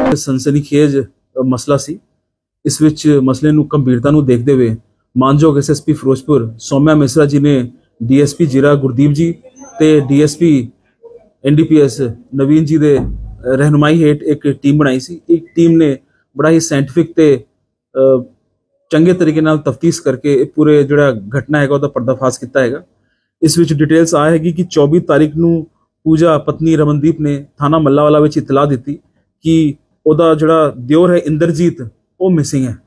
ਸਨਸਨੀਖੇਜ ਮਸਲਾ ਸੀ। ਇਸ ਵਿੱਚ ਮਸਲੇ ਨੂੰ ਗੰਭੀਰਤਾ ਨੂੰ ਦੇਖਦੇ ਹੋਏ ਮਾਨਯੋਗ ਐਸਐਸਪੀ ਫਿਰੋਜ਼ਪੁਰ ਸੌਮਿਆ ਮਿਸਰਾ ਜੀ ਨੇ ਡੀਐਸਪੀ ਜ਼ਿਲ੍ਹਾ ਗੁਰਦੀਪ ਜੀ ਤੇ ਡੀਐਸਪੀ एनडीपीएस नवीन जी ਦੇ ਰਹਿਨੁਮਾਈ ਹੇਠ ਇੱਕ ਟੀਮ ਬਣਾਈ ਸੀ। ਇੱਕ ਟੀਮ ਨੇ ਬੜਾ ਹੀ ਸਾਇੰਟਿਫਿਕ ਤੇ ਚੰਗੇ ਤਰੀਕੇ ਨਾਲ ਤਫਤੀਸ਼ ਕਰਕੇ ਇਹ ਪੂਰੇ ਜਿਹੜਾ ਘਟਨਾ ਹੈਗਾ ਉਹਦਾ ਪਰਦਾਫਾਸ਼ ਕੀਤਾ ਹੈਗਾ। ਇਸ ਵਿੱਚ ਡਿਟੇਲਸ ਆ ਹੈਗੀ ਕਿ 24 ਤਾਰੀਖ ਨੂੰ ਪੂਜਾ ਪਤਨੀ ਰਮਨਦੀਪ ਨੇ ਥਾਣਾ ਮੱਲਾਵਾਲਾ ਵਿੱਚ ਇਤਲਾਹ ਦਿੱਤੀ ਕਿ ਉਹਦਾ ਜਿਹੜਾ ਦਿਓਰ ਹੈ ਇੰਦਰਜੀਤ ਉਹ ਮਿਸਿੰਗ ਹੈ।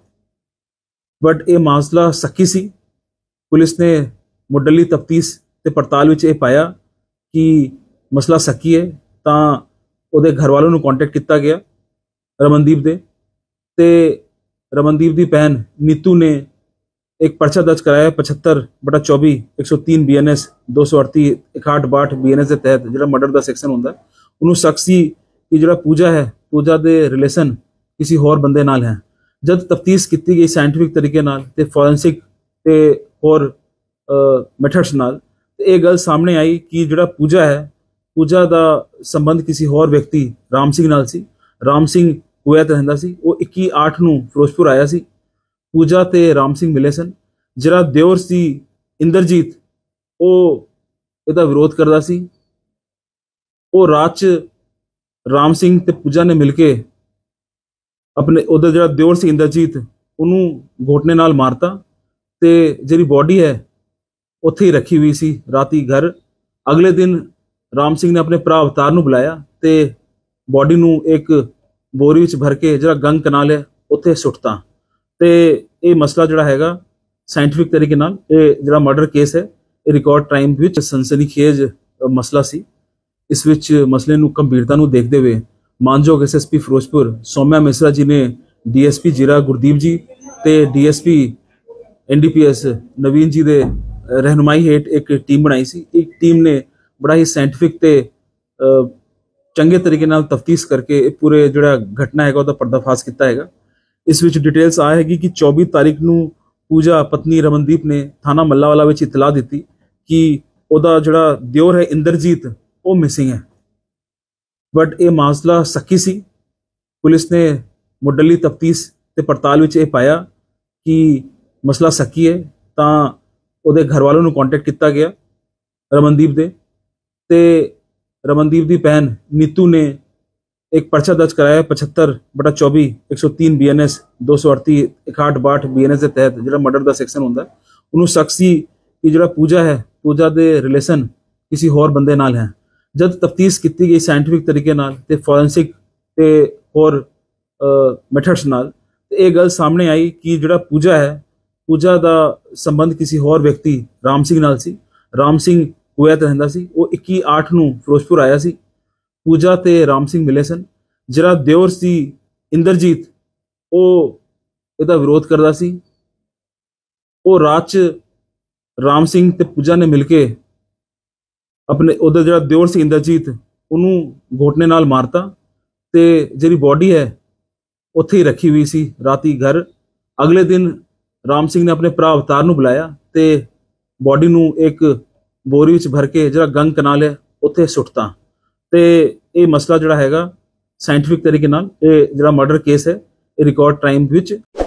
ਬਟ ਇਹ ਮਾਮਲਾ ਸੱਕੀ ਸੀ। ਪੁਲਿਸ ਨੇ ਮੁੱਢਲੀ ਤਫਤੀਸ਼ ਤੇ ਪੜਤਾਲ ਵਿੱਚ ਇਹ ਪਾਇਆ ਕਿ ਮਸਲਾ ਸੱਕੀ ਹੈ ਤਾਂ ਉਹਦੇ ਘਰ ਵਾਲੋਂ ਨੂੰ ਕੰਟੈਕਟ ਕੀਤਾ ਗਿਆ ਰਮਨਦੀਪ ਦੇ ਤੇ ਰਮਨਦੀਪ ਦੀ ਭੈਣ ਨੀਤੂ ਨੇ एक पर्चा दर्ज कराया 75/24 103 BNS 238 6162 BNS के तहत जो मर्डर का सैक्शन होंगे उन्होंने शक सी कि जो पूजा है पूजा के रिलेशन किसी होर बंदे नाल है। जब तफ्तीश की गई साइंटिफिक तरीके नाल ते फॉरेंसिक ते होर मैथड्स नाल ये गल सामने आई कि जो पूजा है पूजा का संबंध किसी होर व्यक्ति राम सिंह नाल सी। राम सिंह कुवैत रहिंदा सी। वो 21/8 ਨੂੰ ਫਿਰੋਜ਼ਪੁਰ आया सी। पूजा ते राम सिंह मिले सन। जरा दिओर सी इंदरजीत वो इहदा विरोध करदा सी। वो रात च राम सिंह ते पूजा ने मिलके अपने उधर जरा दिओर सी इंदरजीत उन्होंने घोटने नाल मारता ते जिहड़ी बॉडी है उत्थे ही रखी हुई सी राती घर। अगले दिन राम सिंह ने अपने भरा अवतार नूं बुलाया ते बॉडी नूं एक बोरी विच भर के जरा गंग कनाल है उत्थे सुट्टता ਤੇ ਇਹ ਮਸਲਾ ਜਿਹੜਾ ਹੈਗਾ ਸਾਇੰਟਿਫਿਕ ਤਰੀਕੇ ਨਾਲ ਇਹ ਜਿਹੜਾ ਮਰਡਰ ਕੇਸ ਹੈ ਇਹ ਰਿਕਾਰਡ ਟਾਈਮ ਵਿੱਚ ਸਨਸਨੀਖੇਜ ਮਸਲਾ ਸੀ। ਇਸ ਵਿੱਚ ਮਸਲੇ ਨੂੰ ਗੰਭੀਰਤਾ ਨੂੰ ਦੇਖਦੇ ਹੋਏ ਮਾਨਯੋਗ ਐਸਐਸਪੀ ਫਿਰੋਜ਼ਪੁਰ ਸੌਮਿਆ ਮਿਸਰਾ ਜੀ ਨੇ ਡੀਐਸਪੀ ਜ਼ਿਲ੍ਹਾ ਗੁਰਦੀਪ ਜੀ ਤੇ ਡੀਐਸਪੀ एनडीपीएस ਨਵੀਨ ਜੀ ਦੇ ਰਹਿਨੁਮਾਈ ਹੇਠ ਇੱਕ ਟੀਮ ਬਣਾਈ ਸੀ। ਇੱਕ ਟੀਮ ਨੇ ਬੜਾ ਹੀ ਸਾਇੰਟਿਫਿਕ ਤੇ ਚੰਗੇ ਤਰੀਕੇ ਨਾਲ ਤਫਤੀਸ਼ ਕਰਕੇ ਇਹ ਪੂਰੇ ਜਿਹੜਾ ਘਟਨਾ ਹੈਗਾ ਉਹਦਾ ਪਰਦਾਫਾਸ਼ ਕੀਤਾ ਹੈਗਾ। इस विच डिटेल्स आ हैगी कि 24 तारीख ਨੂੰ पूजा पत्नी रमनदीप ने थाना मल्लावाला विच इतलाह दी कि ਉਹਦਾ ਜਿਹੜਾ ਦਿਓਰ ਹੈ ਇੰਦਰਜੀਤ ਉਹ ਮਿਸਿੰਗ ਹੈ। बट ਇਹ ਮਾਮਲਾ ਸੱਕੀ ਸੀ। पुलिस ने ਮੁੱਢਲੀ ਤਫਤੀਸ਼ ਤੇ ਪੜਤਾਲ ਵਿੱਚ ਇਹ ਪਾਇਆ ਕਿ ਮਸਲਾ ਸੱਕੀ ਹੈ ਤਾਂ ਉਹਦੇ ਘਰ ਵਾਲੋਂ ਨੂੰ ਕੰਟੈਕਟ ਕੀਤਾ ਗਿਆ ਰਮਨਦੀਪ ਦੇ ਤੇ ਰਮਨਦੀਪ ਦੀ ਭੈਣ ਨੀਤੂ ਨੇ एक पर्चा दर्ज कराया 75/24 103 BNS 238 6162 BNS के तहत जो मर्डर का सैक्शन होंगे उन्होंने शक सी कि जो पूजा है पूजा के रिलेशन किसी होर बंदे नाल है। जब तफ्तीश की गई साइंटिफिक तरीके नाल ते फॉरेंसिक ते होर मैथड्स नाल ये गल सामने आई कि जो पूजा है पूजा का संबंध किसी होर व्यक्ति राम सिंह नाल सी। राम सिंह कुवैत रहिंदा सी। वो 21/8 ਨੂੰ ਫਿਰੋਜ਼ਪੁਰ आया सी। पूजा ते राम सिंह मिले सन। जरा दिओर सी इंदरजीत वो इहदा विरोध करदा सी। वो रात च राम सिंह ते पूजा ने मिलके अपने उधर जरा दिओर सी इंदरजीत उन्होंने घोटने नाल मारता ते जिहड़ी बॉडी है उत्थे ही रखी हुई सी राती घर। अगले दिन राम सिंह ने अपने भरा अवतार नूं बुलाया ते बॉडी नूं एक बोरी विच भर के जरा गंग कनाल है उत्थे सुट्टता ਤੇ ਇਹ ਮਸਲਾ ਜਿਹੜਾ ਹੈਗਾ ਸਾਇੰਟਿਫਿਕ ਤਰੀਕੇ ਨਾਲ ਇਹ ਜਿਹੜਾ ਮਰਡਰ ਕੇਸ ਹੈ ਇਹ ਰਿਕਾਰਡ ਟਾਈਮ ਵਿੱਚ